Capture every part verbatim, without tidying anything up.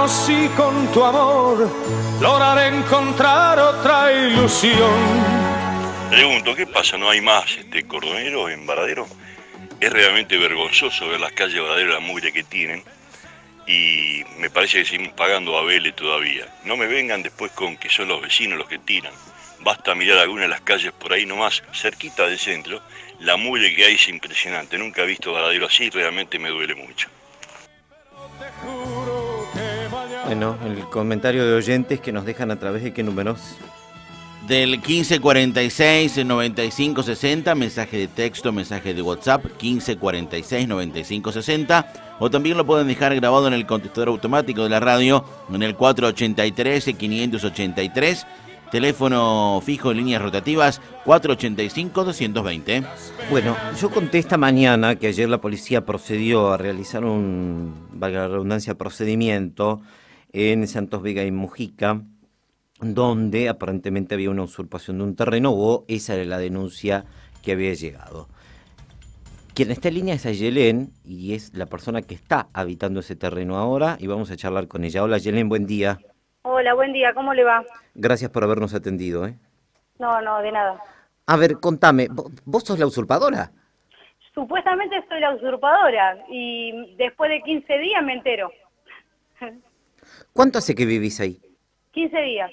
manos y con tu amor lograr encontrar otra ilusión. Pregunto, ¿qué pasa? ¿No hay más este cordonero en Varadero? Es realmente vergonzoso ver las calles de Varadero, la mugre que tienen, y me parece que seguimos pagando a Vélez todavía. No me vengan después con que son los vecinos los que tiran. Basta mirar alguna de las calles por ahí nomás, cerquita del centro. La mugre que hay es impresionante. Nunca he visto Varadero así, realmente me duele mucho. Bueno, el comentario de oyentes que nos dejan a través de qué números. Del quince cuarenta y seis noventa y cinco sesenta, mensaje de texto, mensaje de WhatsApp, quince cuarenta y seis noventa y cinco sesenta, o también lo pueden dejar grabado en el contestador automático de la radio en el cuatro ochenta y tres quinientos ochenta y tres, teléfono fijo en líneas rotativas cuatro ochenta y cinco doscientos veinte. Bueno, yo conté esta mañana que ayer la policía procedió a realizar un, valga la redundancia, procedimiento en Santos Vega y Mujica, donde aparentemente había una usurpación de un terreno, o esa era la denuncia que había llegado. Quien está en línea es Ayelén, y es la persona que está habitando ese terreno ahora, y vamos a charlar con ella. Hola Ayelén, buen día. Hola, buen día, ¿cómo le va? Gracias por habernos atendido, ¿eh? No, no, de nada. A ver, contame, ¿vos sos la usurpadora? Supuestamente soy la usurpadora, y después de quince días me entero. ¿Cuánto hace que vivís ahí? quince días.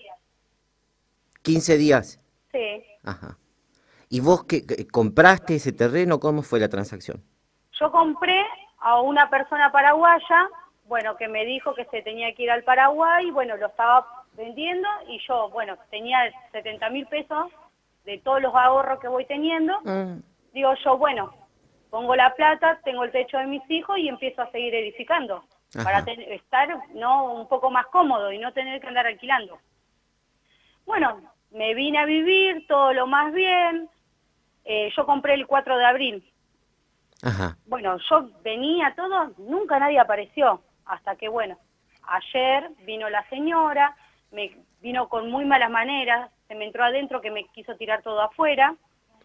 ¿quince días? Sí. Ajá. ¿Y vos que, que compraste ese terreno? ¿Cómo fue la transacción? Yo compré a una persona paraguaya, bueno, que me dijo que se tenía que ir al Paraguay, bueno, lo estaba vendiendo, y yo, bueno, tenía setenta mil pesos de todos los ahorros que voy teniendo. Mm. Digo yo, bueno, pongo la plata, tengo el techo de mis hijos y empiezo a seguir edificando. Ajá. Para ten, estar no un poco más cómodo y no tener que andar alquilando. Bueno, me vine a vivir todo lo más bien. Eh, yo compré el cuatro de abril. Ajá. Bueno, yo venía todo, nunca nadie apareció, hasta que bueno, ayer vino la señora, me vino con muy malas maneras, se me entró adentro que me quiso tirar todo afuera,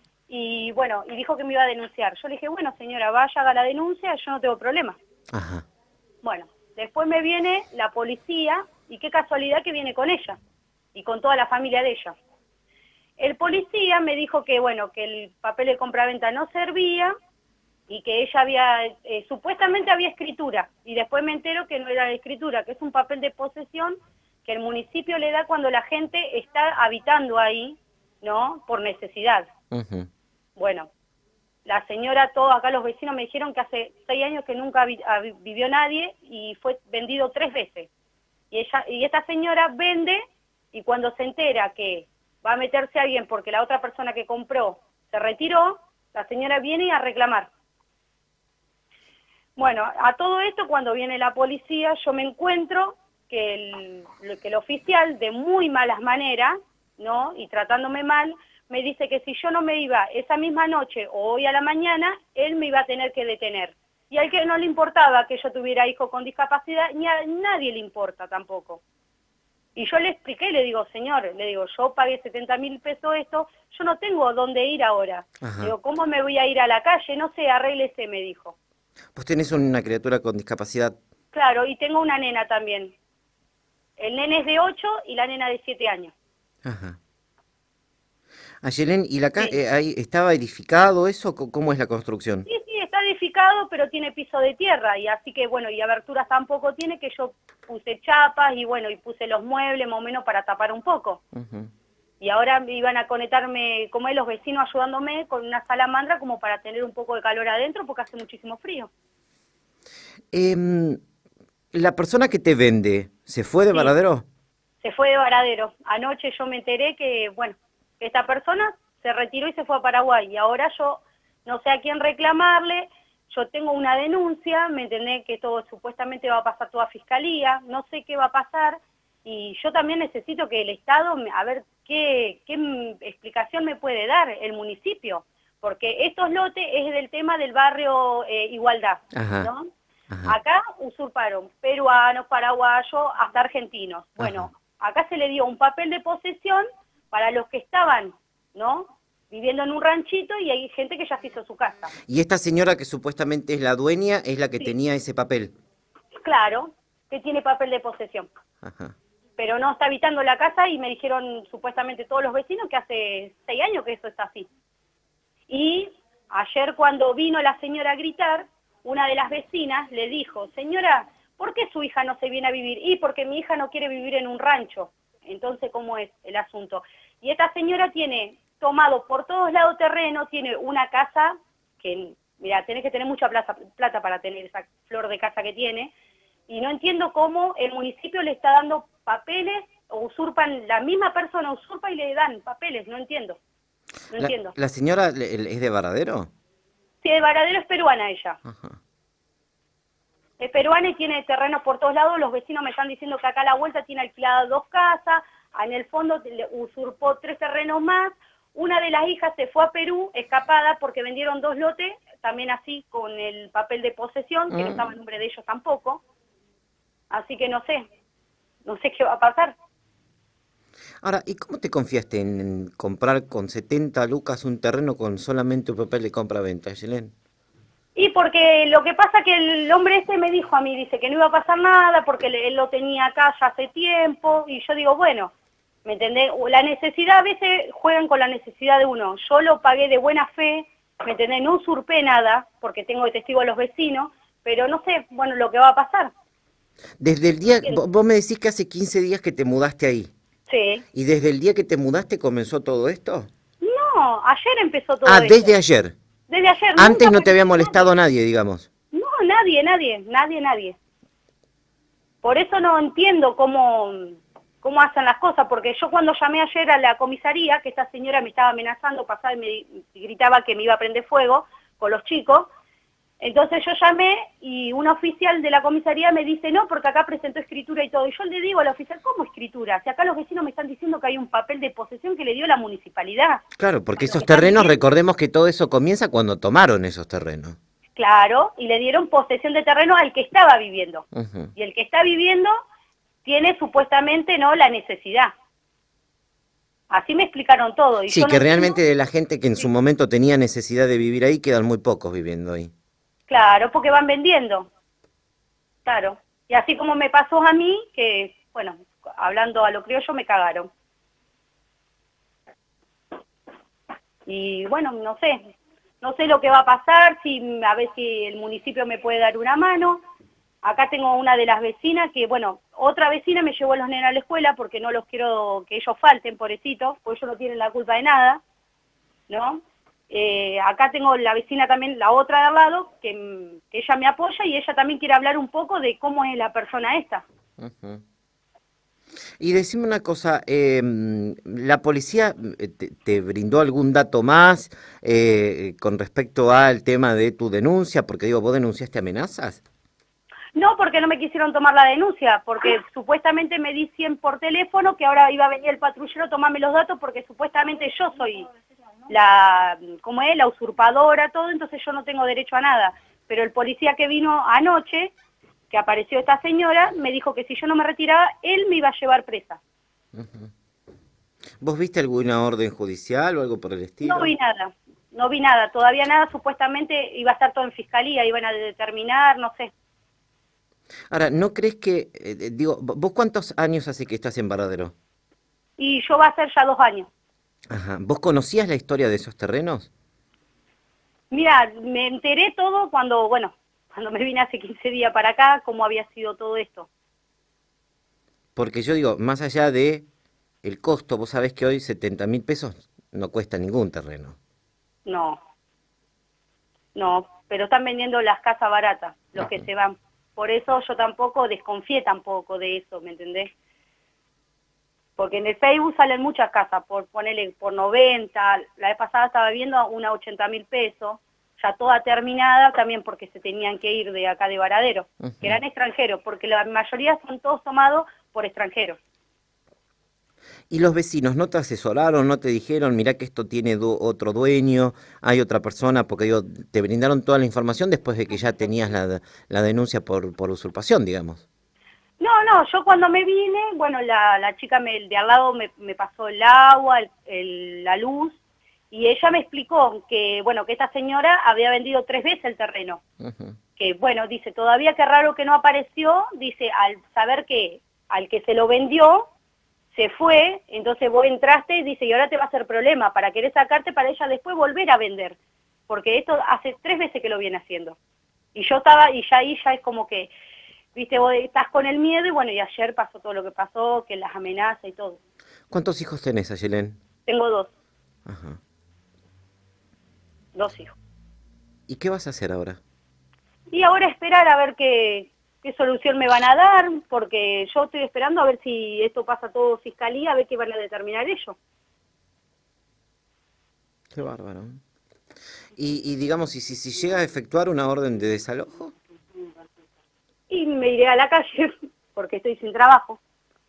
y bueno, y dijo que me iba a denunciar. Yo le dije, bueno señora, vaya, haga la denuncia, yo no tengo problema. Ajá. Bueno, después me viene la policía, y qué casualidad que viene con ella, y con toda la familia de ella. El policía me dijo que, bueno, que el papel de compraventa no servía, y que ella había, eh, supuestamente había escritura, y después me entero que no era de escritura, que es un papel de posesión que el municipio le da cuando la gente está habitando ahí, ¿no?, por necesidad. Uh-huh. Bueno, la señora, todos acá los vecinos me dijeron que hace seis años que nunca vi, a, vivió nadie, y fue vendido tres veces. Y ella y esta señora vende, y cuando se entera que va a meterse alguien porque la otra persona que compró se retiró, la señora viene a reclamar. Bueno, a todo esto, cuando viene la policía, yo me encuentro que el, que el oficial, de muy malas maneras, ¿no?, y tratándome mal, me dice que si yo no me iba esa misma noche o hoy a la mañana, él me iba a tener que detener. Y al que no le importaba que yo tuviera hijos con discapacidad, ni a nadie le importa tampoco. Y yo le expliqué, le digo, señor, le digo, yo pagué setenta mil pesos esto, yo no tengo dónde ir ahora. Ajá. Digo, ¿cómo me voy a ir a la calle? No sé, arréglese, me dijo. ¿Vos tenés una criatura con discapacidad? Claro, y tengo una nena también. El nene es de ocho y la nena de siete años. Ajá. Ayelén, ¿y la ca- sí. eh, ahí estaba edificado eso? ¿Cómo es la construcción? Sí, sí, está edificado, pero tiene piso de tierra, y así que, bueno, y aberturas tampoco tiene, que yo puse chapas, y bueno, y puse los muebles más o menos para tapar un poco. Uh-huh. Y ahora iban a conectarme, como es, los vecinos ayudándome con una salamandra como para tener un poco de calor adentro, porque hace muchísimo frío. Eh, ¿La persona que te vende se fue de sí. Varadero? Se fue de Varadero. Anoche yo me enteré que, bueno, esta persona se retiró y se fue a Paraguay, y ahora yo no sé a quién reclamarle. Yo tengo una denuncia, me entendé que todo supuestamente va a pasar toda fiscalía, no sé qué va a pasar, y yo también necesito que el Estado, a ver qué, qué explicación me puede dar el municipio, porque estos lotes es del tema del barrio eh, Igualdad, ajá, ¿no? Ajá. Acá usurparon peruanos, paraguayos, hasta argentinos. Bueno, ajá, acá se le dio un papel de posesión para los que estaban, ¿no?, viviendo en un ranchito, y hay gente que ya se hizo su casa. ¿Y esta señora que supuestamente es la dueña es la que sí. tenía ese papel? Claro, que tiene papel de posesión. Ajá. Pero no está habitando la casa y me dijeron supuestamente todos los vecinos que hace seis años que eso está así. Y ayer cuando vino la señora a gritar, una de las vecinas le dijo, señora, ¿por qué su hija no se viene a vivir? Y porque mi hija no quiere vivir en un rancho. Entonces, ¿cómo es el asunto? Y esta señora tiene tomado por todos lados terreno, tiene una casa que, mira, tenés que tener mucha plata, plata para tener esa flor de casa que tiene, y no entiendo cómo el municipio le está dando papeles, o usurpan, la misma persona usurpa y le dan papeles, no entiendo, no la, entiendo. ¿La señora es de Varadero? Sí, de Varadero, es peruana ella. Ajá. Es peruana y tiene terrenos por todos lados, los vecinos me están diciendo que acá a la vuelta tiene alquiladas dos casas, en el fondo le usurpó tres terrenos más, una de las hijas se fue a Perú, escapada, porque vendieron dos lotes, también así con el papel de posesión, que mm. no estaba en nombre de ellos tampoco, así que no sé, no sé qué va a pasar. Ahora, ¿y cómo te confiaste en comprar con setenta lucas un terreno con solamente un papel de compra-venta, Yelén? Y porque lo que pasa que el hombre este me dijo a mí, dice que no iba a pasar nada porque él lo tenía acá ya hace tiempo, y yo digo, bueno, ¿me entendés? La necesidad, a veces juegan con la necesidad de uno. Yo lo pagué de buena fe, ¿me entendés? No usurpé nada, porque tengo de testigo a los vecinos, pero no sé, bueno, lo que va a pasar. Desde el día, vos me decís que hace quince días que te mudaste ahí. Sí. ¿Y desde el día que te mudaste comenzó todo esto? No, ayer empezó todo ah, esto. Ah, desde ayer. Desde ayer. Antes no te había molestado nadie, nadie, digamos. No, nadie, nadie, nadie, nadie. Por eso no entiendo cómo, cómo hacen las cosas, porque yo cuando llamé ayer a la comisaría, que esta señora me estaba amenazando, pasaba y me gritaba que me iba a prender fuego con los chicos, entonces yo llamé y un oficial de la comisaría me dice, no, porque acá presentó escritura y todo. Y yo le digo al oficial, ¿cómo escritura? Si acá los vecinos me están diciendo que hay un papel de posesión que le dio la municipalidad. Claro, porque esos terrenos, recordemos que todo eso comienza cuando tomaron esos terrenos. Claro, y le dieron posesión de terreno al que estaba viviendo. Uh-huh. Y el que está viviendo tiene supuestamente no la necesidad. Así me explicaron todo. Y sí, yo que no realmente entiendo... de la gente que en su momento tenía necesidad de vivir ahí, quedan muy pocos viviendo ahí. Claro, porque van vendiendo. Claro. Y así como me pasó a mí, que, bueno, hablando a lo criollo, me cagaron. Y bueno, no sé. No sé lo que va a pasar, si a ver si el municipio me puede dar una mano. Acá tengo una de las vecinas que, bueno, otra vecina me llevó a los nenes a la escuela porque no los quiero que ellos falten, pobrecitos, porque ellos no tienen la culpa de nada, ¿no? Eh, acá tengo la vecina también, la otra de al lado, que, que ella me apoya y ella también quiere hablar un poco de cómo es la persona esta. Uh-huh. Y decime una cosa, eh, ¿la policía te, te brindó algún dato más eh, con respecto al tema de tu denuncia? Porque digo, ¿vos denunciaste amenazas? No, porque no me quisieron tomar la denuncia, porque supuestamente me dicen por teléfono que ahora iba a venir el patrullero a tomarme los datos porque supuestamente yo soy la, ¿cómo es? La usurpadora, todo, entonces yo no tengo derecho a nada. Pero el policía que vino anoche, que apareció esta señora, me dijo que si yo no me retiraba, él me iba a llevar presa. Uh-huh. ¿Vos viste alguna orden judicial o algo por el estilo? No vi nada, no vi nada, todavía nada, supuestamente iba a estar todo en fiscalía, iban a determinar, no sé. Ahora, ¿no crees que, eh, digo, vos cuántos años hace que estás en Varadero? Y yo va a ser ya dos años. Ajá. ¿Vos conocías la historia de esos terrenos? Mira, me enteré todo cuando, bueno, cuando me vine hace quince días para acá, cómo había sido todo esto. Porque yo digo, más allá de el costo, vos sabés que hoy setenta mil pesos no cuesta ningún terreno. No, no, pero están vendiendo las casas baratas, los Ajá. que se van. Por eso yo tampoco desconfié tampoco de eso, ¿me entendés? Porque en el Facebook salen muchas casas, por ponerle por noventa, la vez pasada estaba viendo una ochenta mil pesos, ya toda terminada, también porque se tenían que ir de acá de Varadero, uh-huh. que eran extranjeros, porque la mayoría son todos tomados por extranjeros. ¿Y los vecinos no te asesoraron, no te dijeron, mirá que esto tiene du- otro dueño, hay otra persona, porque digo, te brindaron toda la información después de que ya tenías la, la denuncia por, por usurpación, digamos? No, no, yo cuando me vine, bueno, la, la chica me, de al lado me, me pasó el agua, el, el, la luz, y ella me explicó que, bueno, que esta señora había vendido tres veces el terreno, uh-huh. que bueno, dice, todavía qué raro que no apareció, dice, al saber que al que se lo vendió, se fue, entonces vos entraste, dice, y ahora te va a hacer problema para querer sacarte para ella después volver a vender, porque esto hace tres veces que lo viene haciendo. Y yo estaba, y ya ahí ya es como que, viste, vos estás con el miedo, y bueno, y ayer pasó todo lo que pasó, que las amenazas y todo. ¿Cuántos hijos tenés, Ayelén? Tengo dos. Ajá. Dos hijos. ¿Y qué vas a hacer ahora? Y ahora esperar a ver qué, qué solución me van a dar, porque yo estoy esperando a ver si esto pasa todo fiscalía, a ver qué van a determinar ellos. Qué bárbaro. Y, y digamos, ¿y si, si llega a efectuar una orden de desalojo? Y me iré a la calle, porque estoy sin trabajo.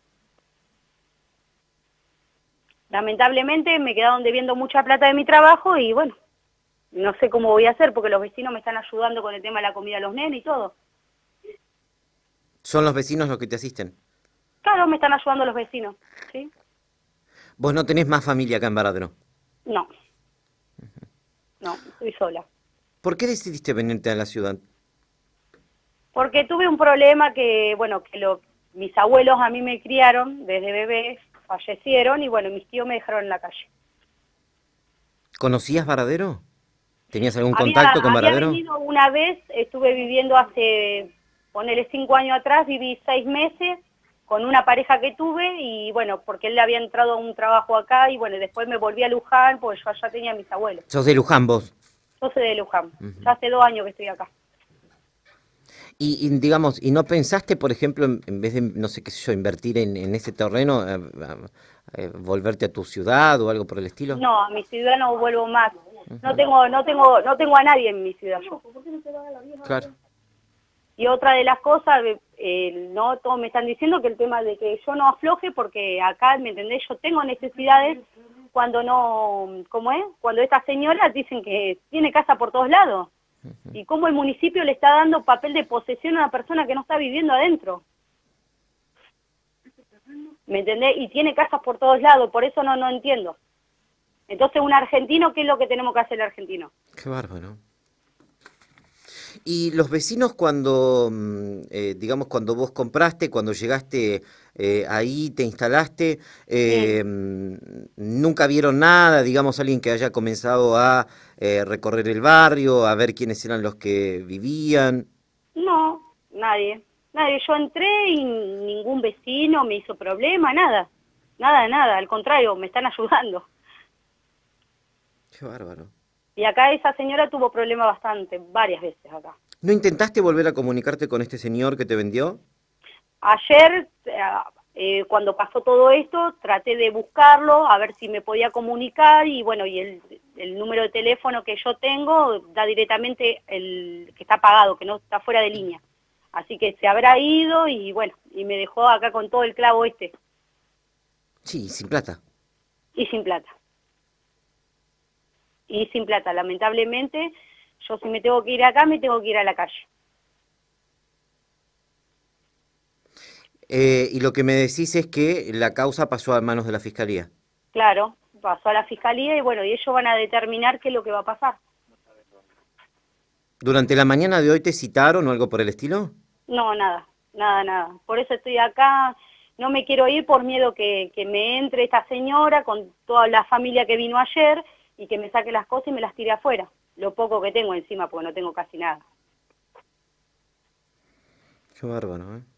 Lamentablemente me quedaron debiendo mucha plata de mi trabajo y bueno, no sé cómo voy a hacer porque los vecinos me están ayudando con el tema de la comida a los nenes y todo. ¿Son los vecinos los que te asisten? Claro, me están ayudando los vecinos, ¿sí? ¿Vos no tenés más familia acá en Varadero? No. No, estoy sola. ¿Por qué decidiste venirte a la ciudad? Porque tuve un problema que, bueno, que lo, mis abuelos a mí me criaron desde bebé, fallecieron y bueno, mis tíos me dejaron en la calle. ¿Conocías Varadero? ¿Tenías algún Había, contacto con había Varadero? venido una vez, estuve viviendo hace, ponele cinco años atrás, viví seis meses con una pareja que tuve y bueno, porque él le había entrado a un trabajo acá y bueno, después me volví a Luján porque yo allá tenía a mis abuelos. ¿Sos de Luján vos? Yo soy de Luján, Uh-huh. ya hace dos años que estoy acá. Y, y digamos, ¿y no pensaste, por ejemplo, en, en vez de, no sé qué sé yo, invertir en, en ese terreno, eh, eh, volverte a tu ciudad o algo por el estilo? No, a mi ciudad no vuelvo más. No tengo, no tengo, no tengo a nadie en mi ciudad yo. Claro. Y otra de las cosas, eh, no todos me están diciendo que el tema de que yo no afloje porque acá, ¿me entendés? Yo tengo necesidades cuando no, ¿cómo es? Cuando estas señoras dicen que tiene casa por todos lados. Y cómo el municipio le está dando papel de posesión a una persona que no está viviendo adentro. ¿Me entendés? Y tiene casas por todos lados, por eso no, no entiendo. Entonces, un argentino, ¿qué es lo que tenemos que hacer el argentino? Qué bárbaro. Y los vecinos cuando, eh, digamos, cuando vos compraste, cuando llegaste eh, ahí, te instalaste, eh, sí. ¿Nunca vieron nada? Digamos, alguien que haya comenzado a eh, recorrer el barrio, a ver quiénes eran los que vivían. No, nadie. Nadie. Yo entré y ningún vecino me hizo problema, nada. Nada, nada. Al contrario, me están ayudando. Qué bárbaro. Y acá esa señora tuvo problemas bastante, varias veces acá. ¿No intentaste volver a comunicarte con este señor que te vendió? Ayer, eh, cuando pasó todo esto, traté de buscarlo, a ver si me podía comunicar, y bueno, y el, el número de teléfono que yo tengo da directamente el que está pagado, que no está fuera de línea. Así que se habrá ido y bueno, y me dejó acá con todo el clavo este. Sí, sin plata. Y sin plata. Y sin plata, lamentablemente, yo si me tengo que ir acá, me tengo que ir a la calle. Eh, y lo que me decís es que la causa pasó a manos de la Fiscalía. Claro, pasó a la Fiscalía y bueno, y ellos van a determinar qué es lo que va a pasar. ¿Durante la mañana de hoy te citaron o algo por el estilo? No, nada, nada, nada. Por eso estoy acá, no me quiero ir por miedo que, que me entre esta señora con toda la familia que vino ayer y que me saque las cosas y me las tire afuera. Lo poco que tengo encima, porque no tengo casi nada. Qué bárbaro, ¿eh?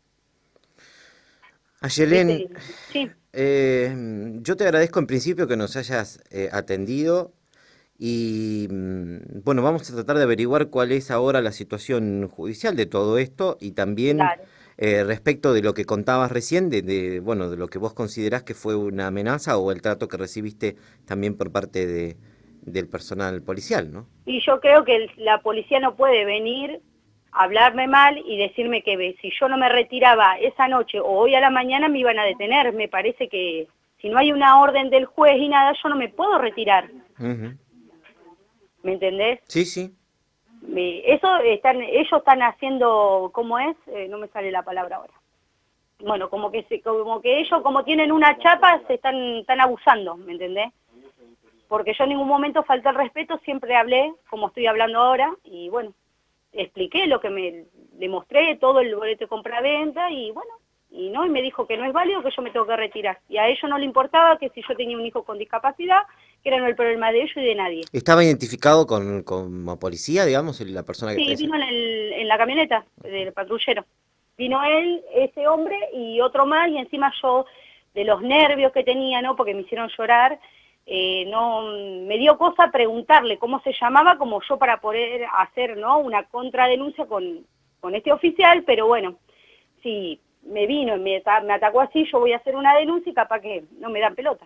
Ayelén, sí. eh, yo te agradezco en principio que nos hayas eh, atendido y bueno, vamos a tratar de averiguar cuál es ahora la situación judicial de todo esto y también Claro. eh, respecto de lo que contabas recién, de, de, bueno, de lo que vos considerás que fue una amenaza o el trato que recibiste también por parte de, del personal policial, ¿no? Y yo creo que el, la policía no puede venir hablarme mal y decirme que si yo no me retiraba esa noche o hoy a la mañana me iban a detener. Me parece que si no hay una orden del juez y nada, yo no me puedo retirar. Uh-huh. ¿Me entendés? Sí, sí. Me, eso están, ellos están haciendo, ¿cómo es? Eh, no me sale la palabra ahora. Bueno, como que se, como que ellos, como tienen una chapa, se están, están abusando, ¿me entendés? Porque yo en ningún momento falté el respeto, siempre hablé como estoy hablando ahora y bueno, expliqué lo que me, le mostré, todo el boleto de compra-venta, y bueno, y no, y me dijo que no es válido, que yo me tengo que retirar. Y a ellos no le importaba que si yo tenía un hijo con discapacidad, que era no el problema de ellos y de nadie. ¿Estaba identificado con, como policía, digamos, la persona que... Sí, vino en, el, en la camioneta del patrullero. Vino él, ese hombre y otro más, y encima yo, de los nervios que tenía, ¿no? Porque me hicieron llorar, eh, no me dio cosa preguntarle cómo se llamaba, como yo para poder hacer, ¿no?, una contradenuncia con, con este oficial, pero bueno, sí, me vino y me, me atacó así, yo voy a hacer una denuncia y capaz que no me dan pelota.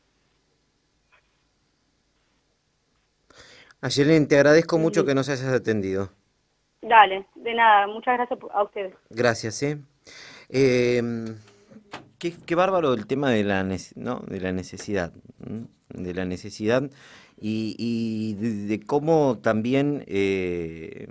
Ayelen, te agradezco mucho sí. que nos hayas atendido. Dale, de nada, muchas gracias a ustedes. Gracias, ¿eh? eh qué, qué bárbaro el tema de la, ¿no? de la necesidad, ¿no? de la necesidad y, y de, de cómo también eh,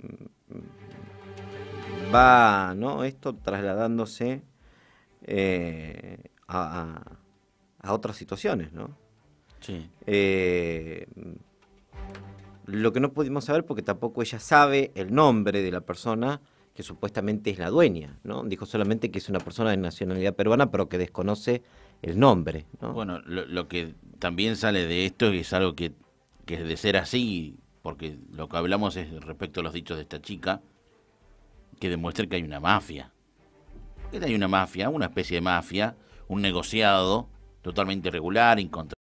va, ¿no?, esto trasladándose eh, a, a, a otras situaciones, ¿no? Sí. Eh, lo que no pudimos saber, porque tampoco ella sabe el nombre de la persona que supuestamente es la dueña, ¿no? Dijo solamente que es una persona de nacionalidad peruana, pero que desconoce el nombre, ¿no? Bueno, lo, lo que también sale de esto es algo que, que de ser así, porque lo que hablamos es respecto a los dichos de esta chica, que demuestra que hay una mafia. Que hay una mafia, una especie de mafia, un negociado totalmente irregular, incontrolable.